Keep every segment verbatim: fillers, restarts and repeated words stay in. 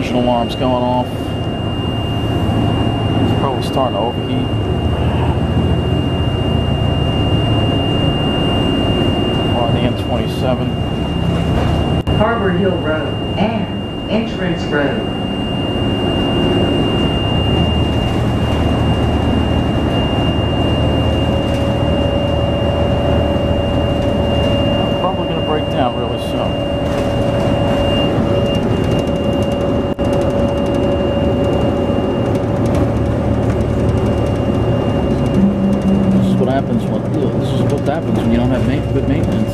ignition alarm's going off. It's probably starting to overheat. We're on the N twenty-seven. Harbor Hill Road and Entrance Road. Probably going to break down really soon. What happens when this is what happens when you don't have ma good maintenance.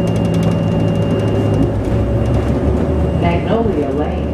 Magnolia Lane.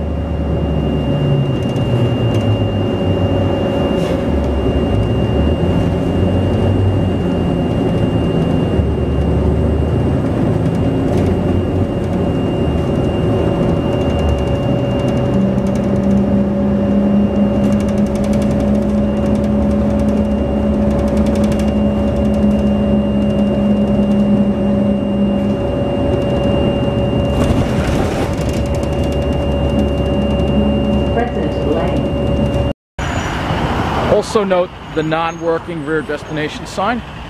Also note the non-working rear destination sign.